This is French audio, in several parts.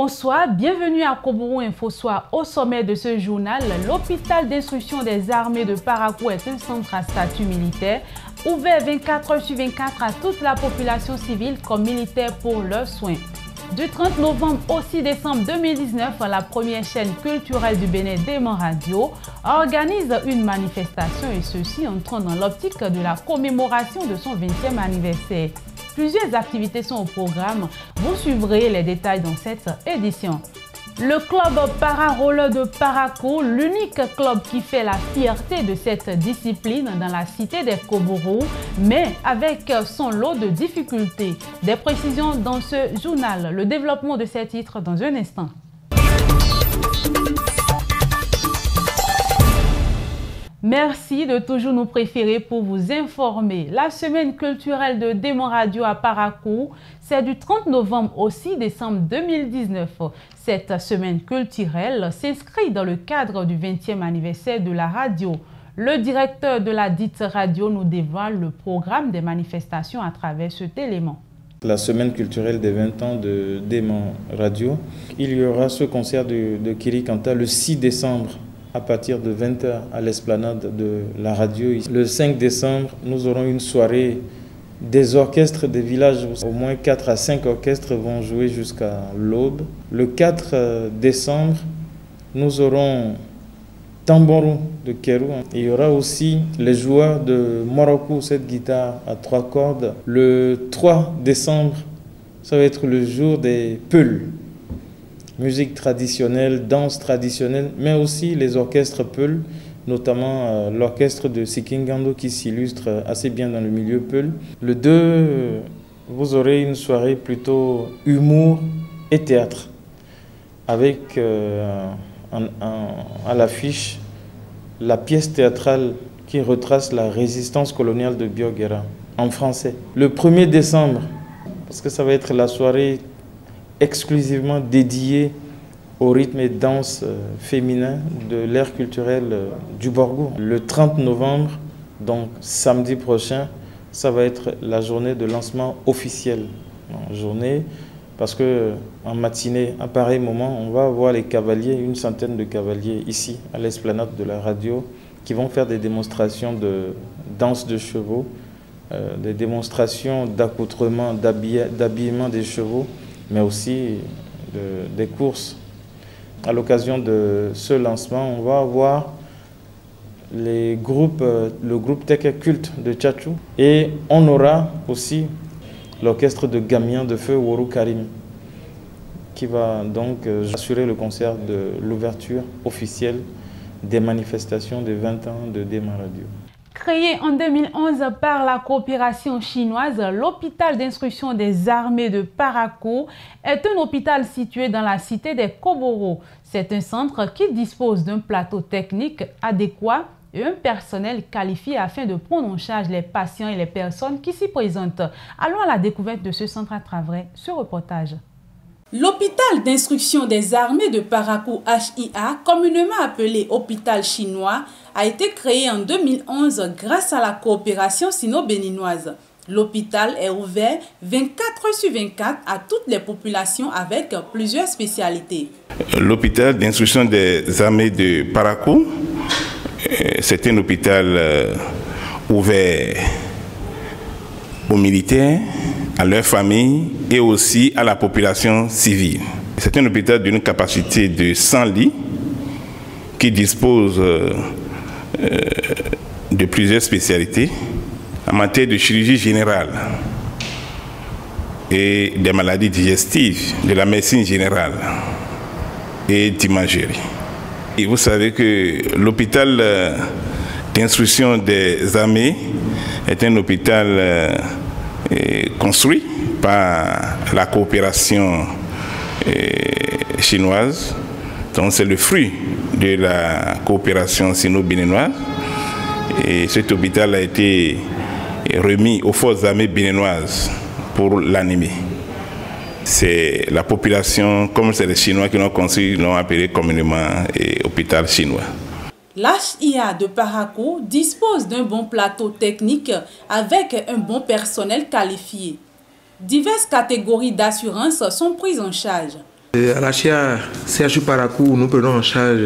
Bonsoir, bienvenue à Koboro Info Soir. Au sommet de ce journal, l'hôpital d'instruction des armées de Parakou est un centre à statut militaire, ouvert 24 heures sur 24 à toute la population civile comme militaire pour leurs soins. Du 30 novembre au 6 décembre 2019, la première chaîne culturelle du Bénin, Démon Radio, organise une manifestation et ceci entrant dans l'optique de la commémoration de son 20e anniversaire. Plusieurs activités sont au programme. Vous suivrez les détails dans cette édition. Le club para-roller de Parakou, l'unique club qui fait la fierté de cette discipline dans la cité des Koboro, mais avec son lot de difficultés. Des précisions dans ce journal. Le développement de ces titres dans un instant. Merci de toujours nous préférer pour vous informer. La semaine culturelle de Démon Radio à Parakou, c'est du 30 novembre au 6 décembre 2019. Cette semaine culturelle s'inscrit dans le cadre du 20e anniversaire de la radio. Le directeur de la dite radio nous dévoile le programme des manifestations à travers cet élément. La semaine culturelle des 20 ans de Démon Radio. Il y aura ce concert de Kiri Kanta le 6 décembre. À partir de 20h à l'esplanade de la radio. Le 5 décembre, nous aurons une soirée des orchestres des villages. Au moins 4 à 5 orchestres vont jouer jusqu'à l'aube. Le 4 décembre, nous aurons Tambourou de Kérou. Il y aura aussi les joueurs de Morocco, cette guitare à 3 cordes. Le 3 décembre, ça va être le jour des Peuls. Musique traditionnelle, danse traditionnelle, mais aussi les orchestres Peul, notamment l'orchestre de Sikingando qui s'illustre assez bien dans le milieu Peul. Le 2, vous aurez une soirée plutôt humour et théâtre, avec à l'affiche la pièce théâtrale qui retrace la résistance coloniale de Bioguera en français. Le 1er décembre, parce que ça va être la soirée exclusivement dédié au rythme et danse féminin de l'ère culturelle du Borgo. Le 30 novembre, donc samedi prochain, ça va être la journée de lancement officiel. Journée, parce que en matinée, à pareil moment, on va avoir les cavaliers, une centaine de cavaliers ici, à l'esplanade de la radio, qui vont faire des démonstrations de danse de chevaux, des démonstrations d'accoutrement, d'habillement des chevaux, mais aussi des courses. À l'occasion de ce lancement, on va avoir le groupe Teke Culte de Tchatchou et on aura aussi l'orchestre de Gamian de Feu Wourou Karim qui va donc assurer le concert de l'ouverture officielle des manifestations des 20 ans de Démon Radio. Créé en 2011 par la coopération chinoise, l'hôpital d'instruction des armées de Parakou est un hôpital situé dans la cité des Koboro. C'est un centre qui dispose d'un plateau technique adéquat et un personnel qualifié afin de prendre en charge les patients et les personnes qui s'y présentent. Allons à la découverte de ce centre à travers ce reportage. L'hôpital d'instruction des armées de Parakou HIA, communément appelé hôpital chinois, a été créé en 2011 grâce à la coopération sino-béninoise. L'hôpital est ouvert 24 heures sur 24 à toutes les populations avec plusieurs spécialités. L'hôpital d'instruction des armées de Parakou, c'est un hôpital ouvert aux militaires, à leurs familles et aussi à la population civile. C'est un hôpital d'une capacité de 100 lits qui dispose de plusieurs spécialités en matière de chirurgie générale et des maladies digestives, de la médecine générale et d'imagerie. Et vous savez que l'hôpital d'instruction des armées est un hôpital construit par la coopération chinoise. Donc c'est le fruit de la coopération sino-béninoise. Et cet hôpital a été remis aux forces armées béninoises pour l'animer. C'est la population, comme c'est les Chinois qui l'ont construit, l'ont appelé communément hôpital chinois. L'HIA de Parakou dispose d'un bon plateau technique avec un bon personnel qualifié. Diverses catégories d'assurance sont prises en charge. À la chia CHU Parakou, nous prenons en charge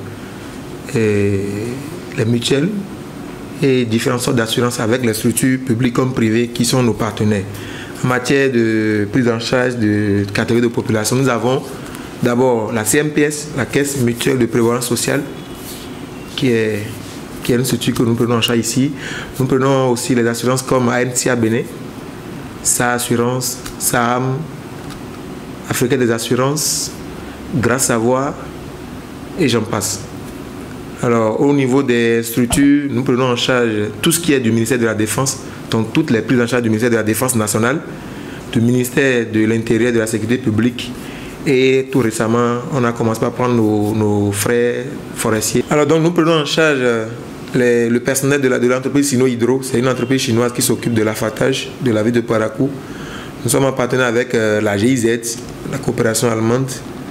les mutuelles et différentes sortes d'assurances avec les structures publiques comme privées qui sont nos partenaires. En matière de prise en charge de catégories de population, nous avons d'abord la CMPS, la Caisse mutuelle de prévoyance sociale, qui est une structure que nous prenons en charge ici. Nous prenons aussi les assurances comme ANCA Bénin, SA Assurance, SAAM, Africain des assurances, Grâce Savoir et j'en passe. Alors au niveau des structures, nous prenons en charge tout ce qui est du ministère de la Défense, donc toutes les prises en charge du ministère de la Défense nationale, du ministère de l'Intérieur et de la Sécurité publique. Et tout récemment, on a commencé par prendre nos frais forestiers. Alors donc nous prenons en charge le personnel de l'entreprise Sino Hydro. C'est une entreprise chinoise qui s'occupe de l'affâtage de la ville de Parakou. Nous sommes en partenariat avec la GIZ, la coopération allemande,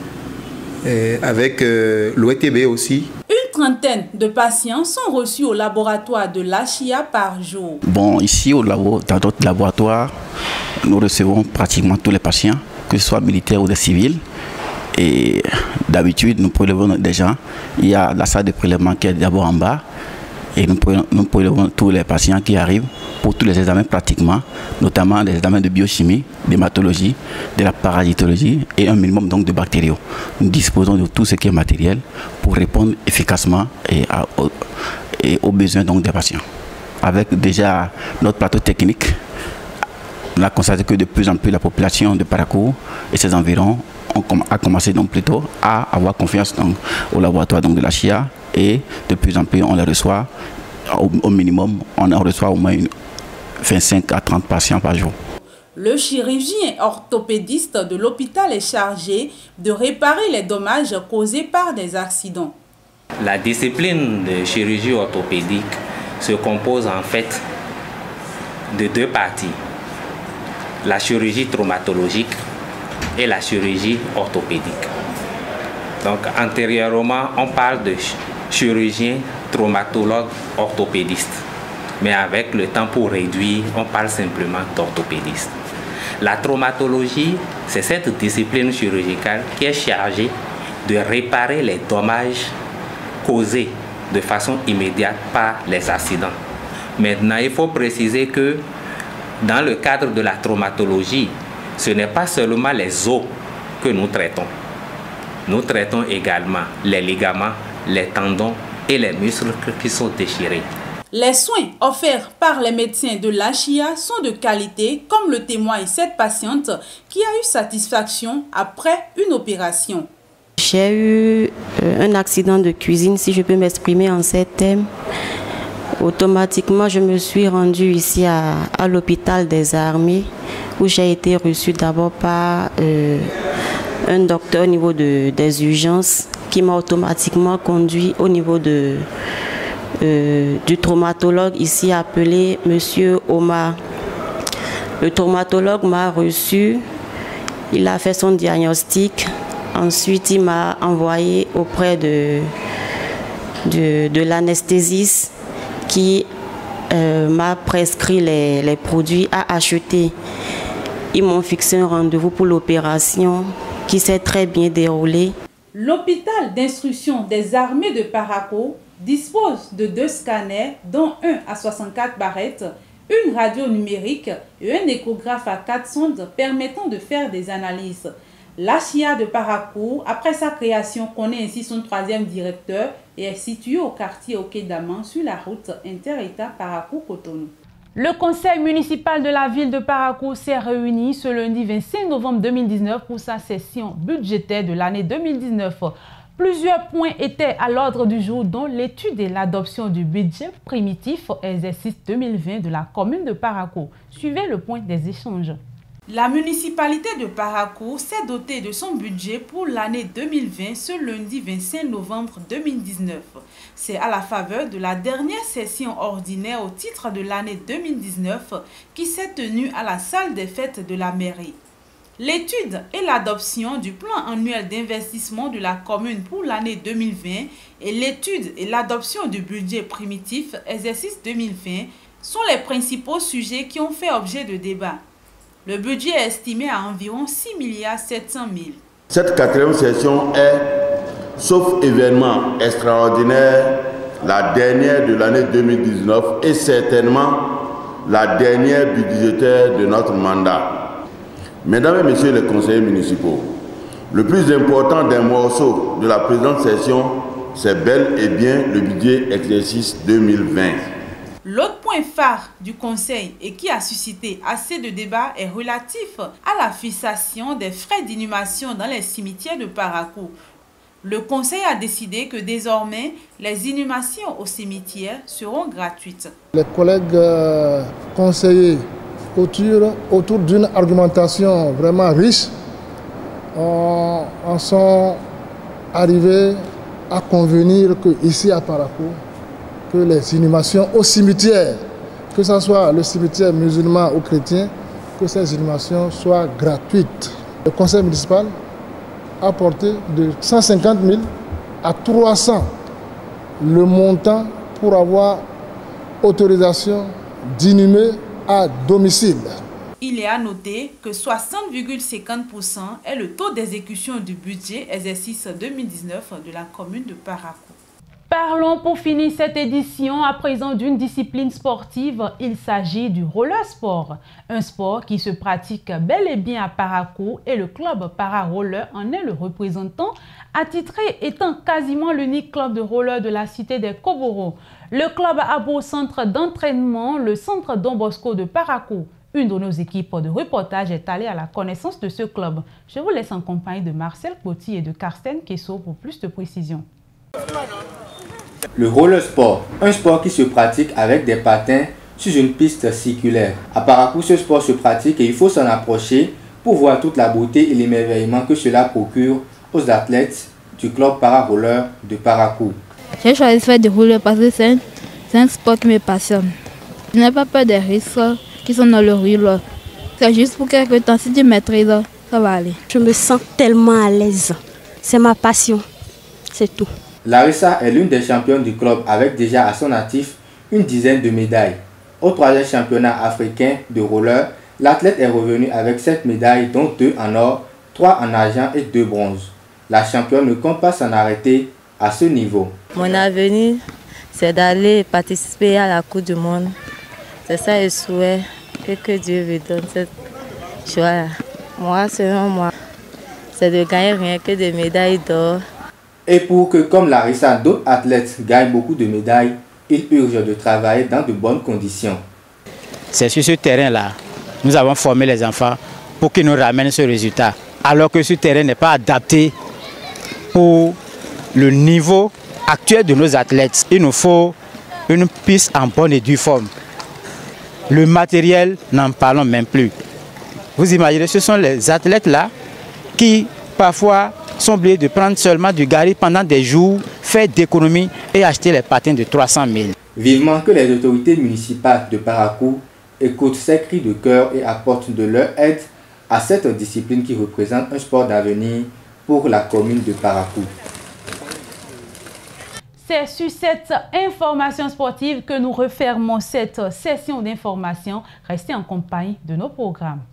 et avec l'OETB aussi. Une trentaine de patients sont reçus au laboratoire de l'ACHIA par jour. Bon, ici dans notre laboratoire, nous recevons pratiquement tous les patients, que ce soit militaires ou des civils. Et d'habitude, nous prélevons des gens. Il y a la salle de prélèvement qui est d'abord en bas. Et nous prélevons tous les patients qui arrivent pour tous les examens pratiquement, notamment les examens de biochimie, d'hématologie, de la parasitologie et un minimum donc de bactériaux. Nous disposons de tout ce qui est matériel pour répondre efficacement aux besoins donc des patients. Avec déjà notre plateau technique, on a constaté que de plus en plus la population de Parakou et ses environs a commencé donc plutôt à avoir confiance donc, au laboratoire donc, de la chia. Et de plus en plus, on les reçoit au minimum, on en reçoit au moins 25 à 30 patients par jour. Le chirurgien orthopédiste de l'hôpital est chargé de réparer les dommages causés par des accidents. La discipline de chirurgie orthopédique se compose en fait de deux parties. La chirurgie traumatologique et la chirurgie orthopédique. Donc antérieurement, on parle de chirurgien, traumatologue, orthopédiste. Mais avec le temps pour réduire, on parle simplement d'orthopédiste. La traumatologie, c'est cette discipline chirurgicale qui est chargée de réparer les dommages causés de façon immédiate par les accidents. Maintenant, il faut préciser que dans le cadre de la traumatologie, ce n'est pas seulement les os que nous traitons. Nous traitons également les ligaments, les tendons et les muscles qui sont déchirés. Les soins offerts par les médecins de l'ACHIA sont de qualité, comme le témoigne cette patiente qui a eu satisfaction après une opération. J'ai eu un accident de cuisine, si je peux m'exprimer en ces termes. Automatiquement, je me suis rendue ici à l'hôpital des armées où j'ai été reçue d'abord par un docteur au niveau des urgences qui m'a automatiquement conduit au niveau du traumatologue ici appelé Monsieur Omar. Le traumatologue m'a reçu, il a fait son diagnostic, ensuite il m'a envoyé auprès de l'anesthésiste qui m'a prescrit les produits à acheter. Ils m'ont fixé un rendez-vous pour l'opération qui s'est très bien déroulée. L'hôpital d'instruction des armées de Parakou dispose de 2 scanners, dont un à 64 barrettes, une radio numérique et un échographe à 4 sondes permettant de faire des analyses. L'ACHIA de Parakou, après sa création, connaît ainsi son 3e directeur et est situé au quartier Okédaman sur la route inter-État Parakou-Cotonou. Le conseil municipal de la ville de Parakou s'est réuni ce lundi 25 novembre 2019 pour sa session budgétaire de l'année 2019. Plusieurs points étaient à l'ordre du jour, dont l'étude et l'adoption du budget primitif exercice 2020 de la commune de Parakou. Suivez le point des échanges. La municipalité de Parakou s'est dotée de son budget pour l'année 2020 ce lundi 25 novembre 2019. C'est à la faveur de la dernière session ordinaire au titre de l'année 2019 qui s'est tenue à la salle des fêtes de la mairie. L'étude et l'adoption du plan annuel d'investissement de la commune pour l'année 2020 et l'étude et l'adoption du budget primitif exercice 2020 sont les principaux sujets qui ont fait objet de débat. Le budget est estimé à environ 6,7 milliards. Cette 4e session est, sauf événement extraordinaire, la dernière de l'année 2019 et certainement la dernière budgétaire de notre mandat. Mesdames et messieurs les conseillers municipaux, le plus important des morceaux de la présente session, c'est bel et bien le budget exercice 2020. L'autre point phare du Conseil et qui a suscité assez de débats est relatif à la fixation des frais d'inhumation dans les cimetières de Parakou. Le Conseil a décidé que désormais, les inhumations au cimetière seront gratuites. Les collègues conseillers, autour d'une argumentation vraiment riche, en sont arrivés à convenir qu'ici à Parakou, que les inhumations au cimetière, que ce soit le cimetière musulman ou chrétien, que ces inhumations soient gratuites. Le conseil municipal a porté de 150 000 à 300 le montant pour avoir autorisation d'inhumer à domicile. Il est à noter que 60,50% est le taux d'exécution du budget exercice 2019 de la commune de Parakou. Parlons pour finir cette édition à présent d'une discipline sportive. Il s'agit du roller sport, un sport qui se pratique bel et bien à Parakou et le club para-roller en est le représentant, attitré étant quasiment l'unique club de roller de la cité des Koboro. Le club a beau centre d'entraînement, le centre Don Bosco de Parakou. Une de nos équipes de reportage est allée à la connaissance de ce club. Je vous laisse en compagnie de Marcel Coty et de Karsten Kesso pour plus de précisions. Le roller sport, un sport qui se pratique avec des patins sur une piste circulaire. À Parakou, ce sport se pratique et il faut s'en approcher pour voir toute la beauté et l'émerveillement que cela procure aux athlètes du club para-roller de Parakou. J'ai choisi de faire du roller parce que c'est un sport qui me passionne. Je n'ai pas peur des risques qui sont dans le roller. C'est juste pour quelque temps, si tu maîtrises, ça va aller. Je me sens tellement à l'aise. C'est ma passion, c'est tout. Larissa est l'une des championnes du club avec déjà à son actif une dizaine de médailles. Au 3e championnat africain de roller, l'athlète est revenue avec 7 médailles dont 2 en or, 3 en argent et 2 bronzes. La championne ne compte pas s'en arrêter à ce niveau. Mon avenir, c'est d'aller participer à la Coupe du Monde. C'est ça le souhait que Dieu me donne, cette joie. Moi, selon moi, c'est de gagner rien que des médailles d'or. Et pour que, comme Larissa, d'autres athlètes gagnent beaucoup de médailles, il urge de travailler dans de bonnes conditions. C'est sur ce terrain-là, nous avons formé les enfants pour qu'ils nous ramènent ce résultat. Alors que ce terrain n'est pas adapté pour le niveau actuel de nos athlètes. Il nous faut une piste en bonne et due forme. Le matériel, n'en parlons même plus. Vous imaginez, ce sont les athlètes-là qui, parfois, sont obligés de prendre seulement du gari pendant des jours, faire d'économies et acheter les patins de 300 000. Vivement que les autorités municipales de Parakou écoutent ces cris de cœur et apportent de leur aide à cette discipline qui représente un sport d'avenir pour la commune de Parakou. C'est sur cette information sportive que nous refermons cette session d'information. Restez en compagnie de nos programmes.